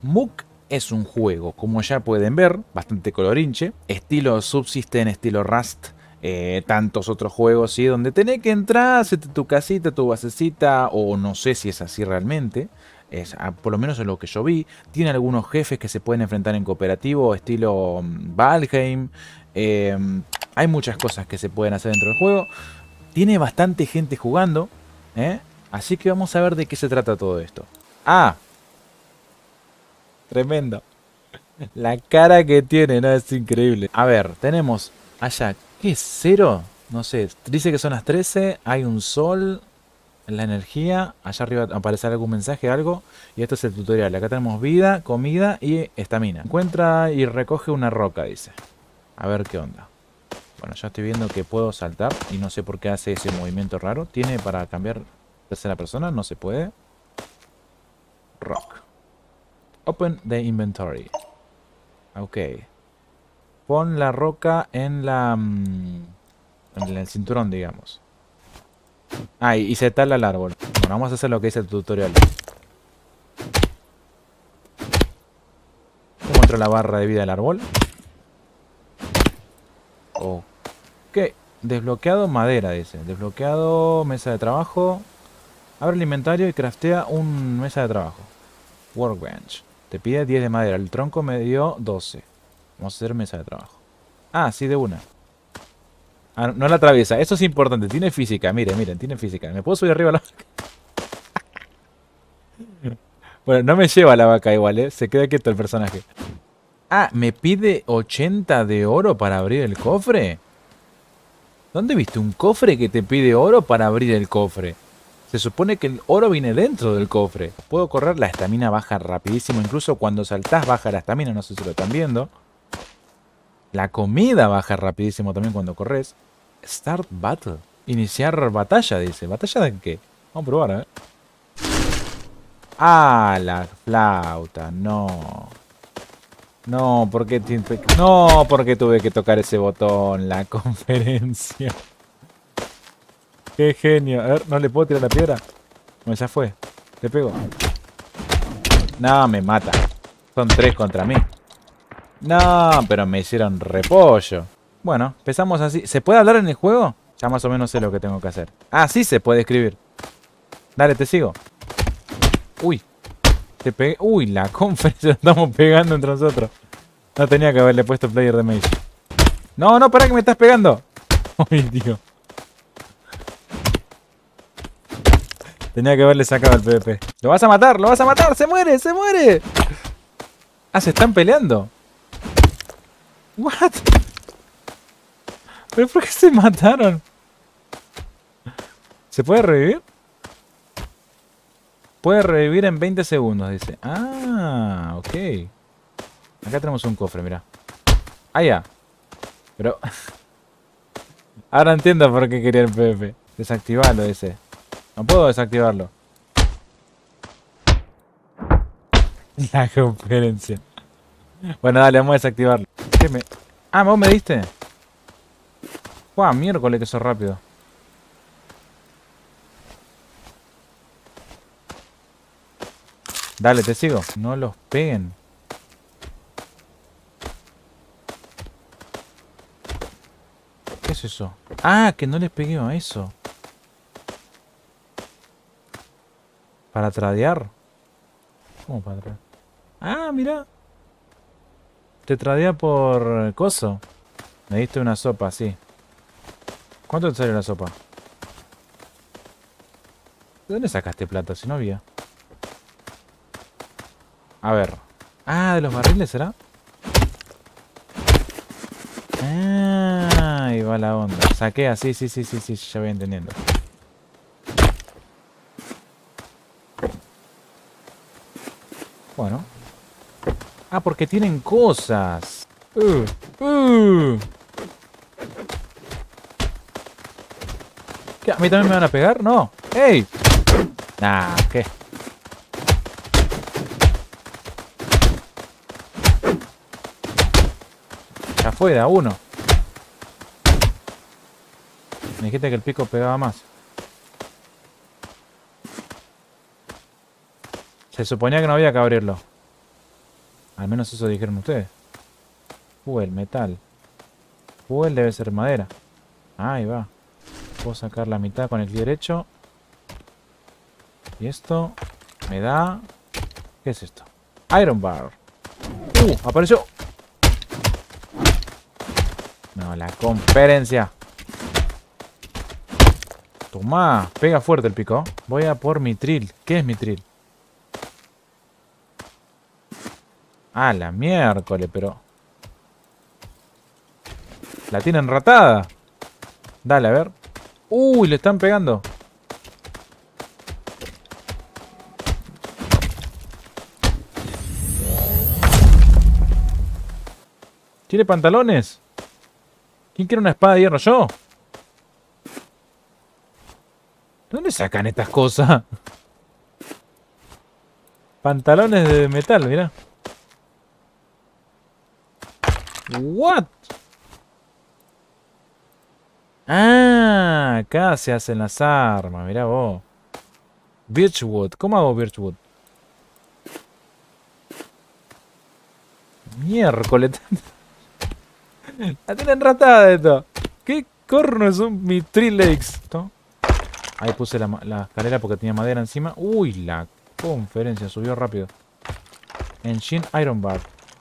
Mook es un juego, como ya pueden ver, bastante colorinche, estilo Subsystem, estilo Rust, tantos otros juegos, ¿sí? Donde tenés que entrar, hacerte tu casita, tu basecita, o no sé si es así realmente. Por lo menos es lo que yo vi. Tiene algunos jefes que se pueden enfrentar en cooperativo, estilo Valheim. Eh, Hay muchas cosas que se pueden hacer dentro del juego. Tiene bastante gente jugando, ¿eh? Así que vamos a ver de qué se trata todo esto. Ah, tremendo. La cara que tiene, ¿no? Es increíble. A ver, tenemos allá, ¿qué es? ¿Cero? No sé, dice que son las 13, hay un sol, la energía, allá arriba aparece algún mensaje, algo, y esto es el tutorial. Acá tenemos vida, comida y estamina. Encuentra y recoge una roca, dice. A ver qué onda. Bueno, ya estoy viendo que puedo saltar y no sé por qué hace ese movimiento raro. ¿Tiene para cambiar tercera persona? No se puede. Rock. Open the inventory. Ok. Pon la roca en en el cinturón, digamos. Ah, y se tala el árbol. Bueno, vamos a hacer lo que dice el tutorial. ¿Cómo entra la barra de vida del árbol? Ok. Desbloqueado madera, dice. Desbloqueado mesa de trabajo. Abre el inventario y craftea un mesa de trabajo. Workbench. Te pide 10 de madera. El tronco me dio 12. Vamos a hacer mesa de trabajo. Ah, sí, de una. Ah, no la atraviesa. Eso es importante. Tiene física. Miren, miren, tiene física. ¿Me puedo subir arriba a la vaca? Bueno, no me lleva la vaca igual, ¿eh? Se queda quieto el personaje. Ah, ¿me pide 80 de oro para abrir el cofre? ¿Dónde viste un cofre que te pide oro para abrir el cofre? Se supone que el oro viene dentro del cofre. Puedo correr, la estamina baja rapidísimo. Incluso cuando saltás baja la estamina, no sé si lo están viendo. La comida baja rapidísimo también cuando corres. Start battle. Iniciar batalla, dice. ¿Batalla de qué? Vamos a probar, a ver. Ah, la flauta. No. No, no, porque tuve que tocar ese botón. La conferencia. Qué genio. A ver, ¿no le puedo tirar la piedra? No, ya fue. Le pego. No, me mata. Son 3 contra mí. No, pero me hicieron repollo. Bueno, empezamos así. ¿Se puede hablar en el juego? Ya más o menos sé lo que tengo que hacer. Ah, sí se puede escribir. Dale, te sigo. Uy, te pegué. Uy, la conferencia estamos pegando entre nosotros. No tenía que haberle puesto player de Mage. No, no, para que me estás pegando. Uy, tío. Tenía que haberle sacado el PvP. ¡Lo vas a matar! ¡Lo vas a matar! ¡Se muere! ¡Se muere! Ah, se están peleando. What? ¿Pero por qué se mataron? ¿Se puede revivir? Puede revivir en 20 segundos, dice. Ah, ok. Acá tenemos un cofre, mira. Ah, ya. Pero... ahora entiendo por qué quería el PvP. Desactivarlo, dice. No puedo desactivarlo. La conferencia. Bueno, dale, vamos a desactivarlo. ¿Qué me...? Ah, ¿vos me diste? ¡Guau! Miércoles que sos rápido. Dale, te sigo. No los peguen. ¿Qué es eso? Ah, que no les pegué a eso. ¿Para tradear? ¿Cómo para tradear? Ah, mira. Te tradea por coso. Me diste una sopa, sí. ¿Cuánto te sale la sopa? ¿De dónde sacaste plata? Si no había. A ver. Ah, ¿de los barriles será? Ah, ahí va la onda. Saquea, sí, sí, sí, sí, sí, ya voy entendiendo. Bueno. Ah, porque tienen cosas. ¿Qué? ¿A mí también me van a pegar? No. ¡Ey! Nah, ¿qué? Ya fue, de a uno. Me dijiste que el pico pegaba más. Se suponía que no había que abrirlo. Al menos eso dijeron ustedes. Fuel, metal. Fuel debe ser madera. Ahí va. Puedo sacar la mitad con el clic derecho. Y esto me da... ¿Qué es esto? Iron bar. Apareció. No, la conferencia. Tomá, pega fuerte el pico. Voy a por mitril. ¿Qué es mitril? Ah, la miércoles, pero... La tienen ratada. Dale, a ver. Uy, le están pegando. ¿Tiene pantalones? ¿Quién quiere una espada de hierro? ¿Yo? ¿De dónde sacan estas cosas? Pantalones de metal, mirá. ¿What? Ah, acá se hacen las armas, mirá vos. Birchwood, ¿cómo hago Birchwood? Miércoles. La tienen ratada esto. ¿Qué corno es un Mithril Lakes? ¿No? Ahí puse la escalera porque tenía madera encima. Uy, la conferencia subió rápido. Engine Iron Bar.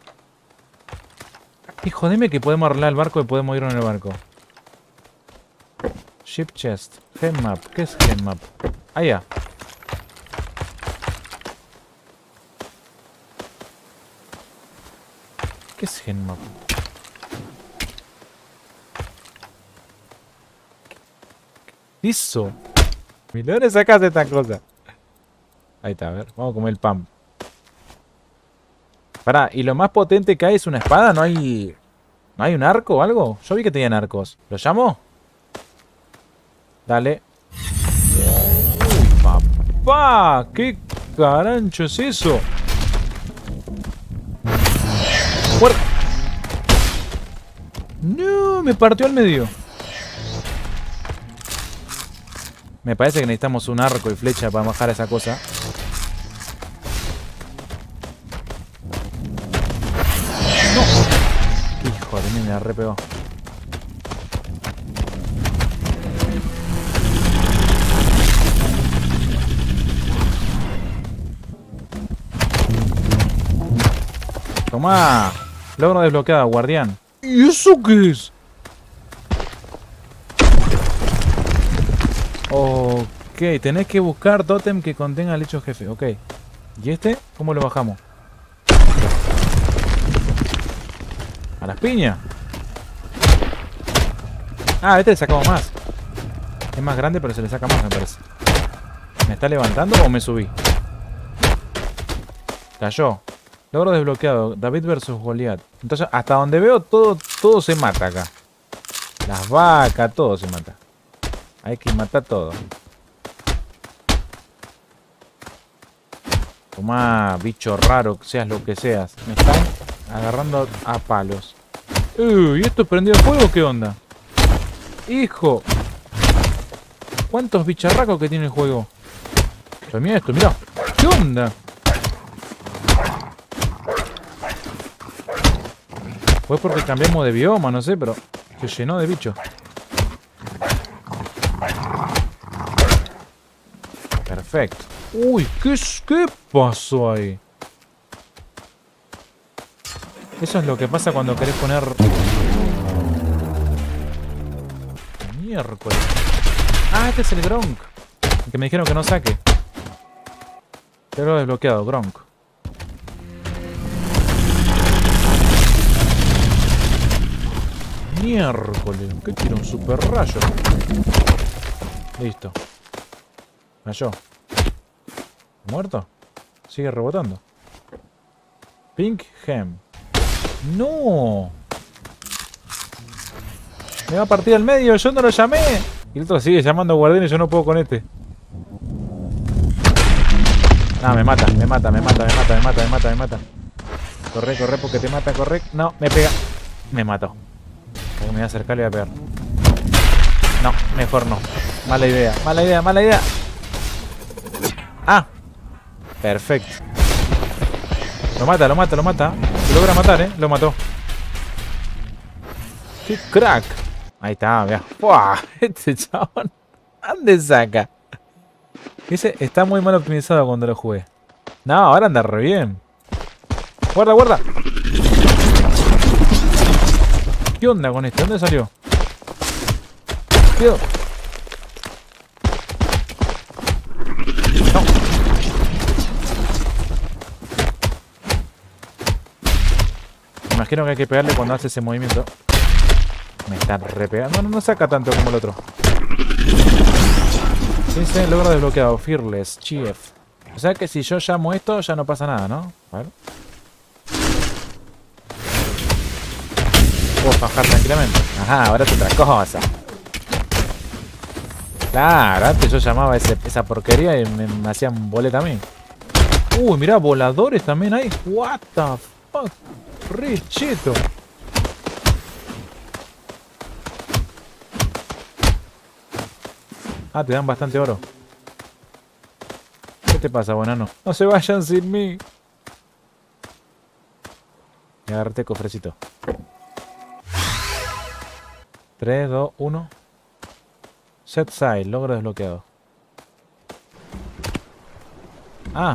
Y jodeme que podemos arreglar el barco y podemos ir en el barco. Ship Chest. Gen Map. ¿Qué es Gen Map? Allá. ¿Qué es Gen Map? Eso. ¿De dónde sacaste esta cosa? Ahí está, a ver. Vamos a comer el pan. Pará, ¿y lo más potente que hay es una espada? ¿No hay un arco o algo? Yo vi que tenían arcos. ¿Lo llamo? Dale. Uy, papá. ¿Qué carancho es eso? ¡Fuerte! No, me partió al medio. Me parece que necesitamos un arco y flecha para bajar esa cosa. ¡No! Hijo de mí, me la repegó. Tomá. Logro desbloqueado, guardián. ¿Y eso qué es? Ok, tenés que buscar tótem que contenga el hecho jefe. Ok. ¿Y este? ¿Cómo lo bajamos? A las piñas. Ah, este le sacamos más. Es más grande, pero se le saca más, me parece. ¿Me está levantando o me subí? Cayó. Logro desbloqueado. David versus Goliat. Entonces, hasta donde veo, todo se mata acá. Las vacas, todo se mata. Hay que matar todo. Tomá, bicho raro, seas lo que seas. Me están agarrando a palos. ¿Y esto prendido fuego o qué onda? ¡Hijo! ¿Cuántos bicharracos que tiene el juego? Pero mira esto, mira. ¿Qué onda? Pues porque cambiamos de bioma, no sé, pero se llenó de bichos. Perfecto. Uy, ¿qué pasó ahí? Eso es lo que pasa cuando querés poner... Miércoles. Ah, este es el Gronk. El que me dijeron que no saque. Pero desbloqueado, Gronk. Miércoles. ¿Qué tira un super rayo? Listo. Cayó. ¿Muerto? Sigue rebotando. Pink Gem. ¡No! Me va a partir al medio, yo no lo llamé. Y el otro sigue llamando a guardián y yo no puedo con este. No, me mata. Corre porque te mata, corre. No, me pega. Me mató. Me voy a acercar y voy a pegar. No, mejor no. Mala idea. Ah, perfecto. Lo mata, lo mata, lo mata. Lo logra matar, lo mató. ¡Qué crack! Ahí está, vea. ¡Buah! Este chabón. ¿Dónde saca? Ese está muy mal optimizado cuando lo jugué. No, ahora anda re bien. Guarda, guarda. ¿Qué onda con este? ¿Dónde salió? Tío. No. Me imagino que hay que pegarle cuando hace ese movimiento. Me está re pegando. No, no saca tanto como el otro. Dice logro desbloqueado. Fearless. Chief. O sea que si yo llamo esto ya no pasa nada, ¿no? Bueno. Puedo bajar tranquilamente. Ajá, ahora es otra cosa. Claro, antes yo llamaba esa porquería y me hacían boleta a mí. Uy, mirá, voladores también hay. What the fuck. Re cheto. Ah, te dan bastante oro. ¿Qué te pasa, bonano? No se vayan sin mí. Y agarrate cofrecito. 3, 2, 1. Set side, logro desbloqueado. Ah.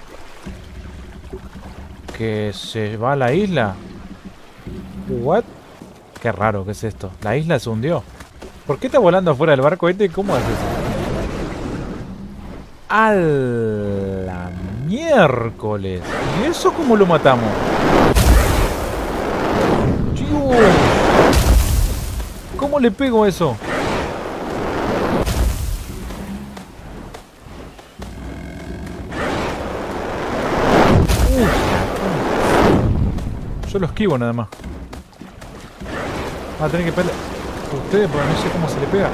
Que se va a la isla. What? Qué raro, ¿qué es esto? La isla se hundió. ¿Por qué está volando afuera del barco este? ¿Cómo haces eso? ¡A la miércoles! ¿Y eso cómo lo matamos? ¡Dios! ¿Cómo le pego eso? Yo lo esquivo nada más. Va a tener que pelear ustedes porque no sé cómo se le pega.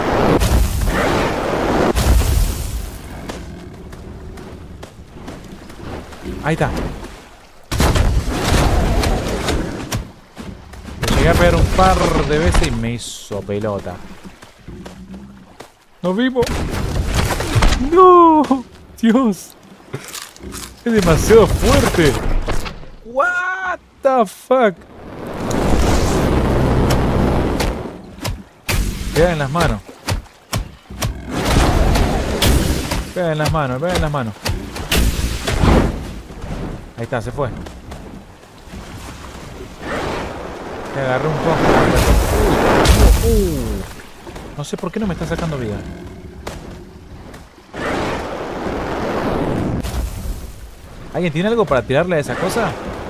Ahí está. Le llegué a pegar un par de veces y me hizo pelota. ¡Nos vimos! ¡No! ¡Dios! Es demasiado fuerte. What the fuck. Pega en las manos. Pega en las manos, pega en las manos. Ahí está, se fue. Te agarré un poco. No sé por qué no me está sacando vida. ¿Alguien tiene algo para tirarle a esa cosa?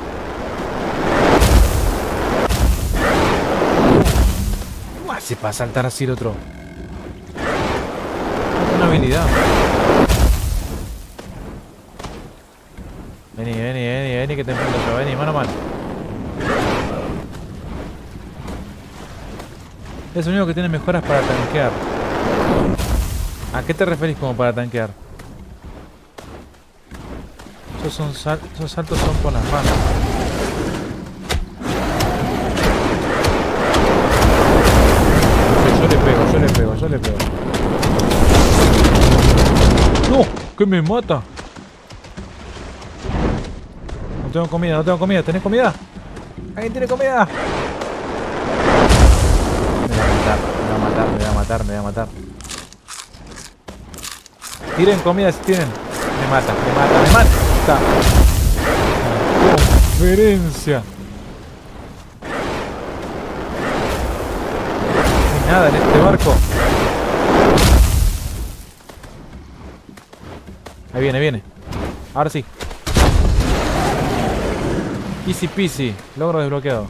¿Cómo hace para saltar así el otro? Una habilidad. Vení, vení, vení, vení que te enfrento yo. Vení, mano a mano. Es el único que tiene mejoras para tanquear. ¿A qué te referís como para tanquear? Esos saltos son con las manos. Yo le pego, yo le pego, yo le pego. ¡No! ¡Que me mata! No tengo comida, no tengo comida. ¿Tenés comida? ¿Alguien tiene comida? Me va a matar, me va a matar, me va a matar, me va a matar. Tiren comida si tienen. Me mata, me mata, me mata. Conferencia. No hay nada en este barco. Ahí viene, viene. Ahora sí. Easy peasy. Logro desbloqueado.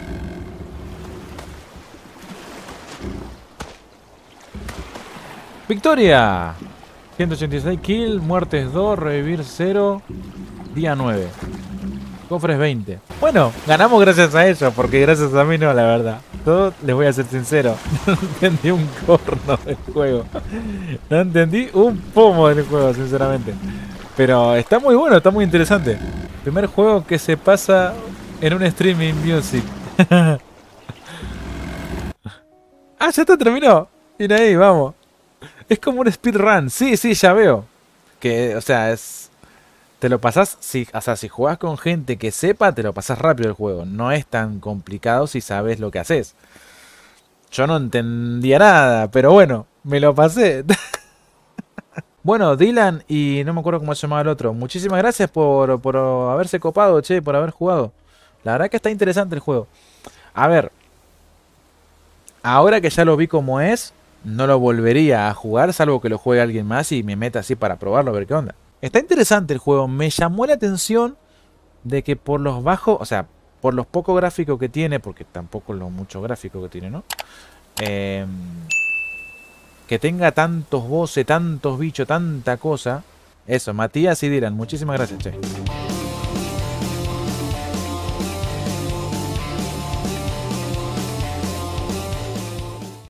¡Victoria! 186 kill, muertes 2, revivir 0, día 9. Cofres 20. Bueno, ganamos gracias a ellos, porque gracias a mí no, la verdad. Todo, les voy a ser sincero, no entendí un corno del juego. No entendí un pomo del juego, sinceramente. Pero está muy bueno, está muy interesante. Primer juego que se pasa en un streaming music. Ah, ya está, terminó. Mira ahí, vamos. Es como un speedrun. Sí, sí, ya veo. Que, o sea, es Te lo pasás, o sea, si jugás con gente que sepa, te lo pasás rápido el juego. No es tan complicado si sabes lo que haces. Yo no entendía nada, pero bueno, me lo pasé. Bueno, Dylan y no me acuerdo cómo se llamaba el otro. Muchísimas gracias por haberse copado, che, por haber jugado. La verdad que está interesante el juego. A ver, ahora que ya lo vi como es, no lo volvería a jugar, salvo que lo juegue alguien más y me meta así para probarlo, a ver qué onda. Está interesante el juego. Me llamó la atención de que por los bajos, o sea, por los pocos gráficos que tiene, porque tampoco lo mucho gráfico que tiene, ¿no? Eh, que tenga tantos voces, tantos bichos, tanta cosa. Eso, Matías y Dylan, muchísimas gracias, che.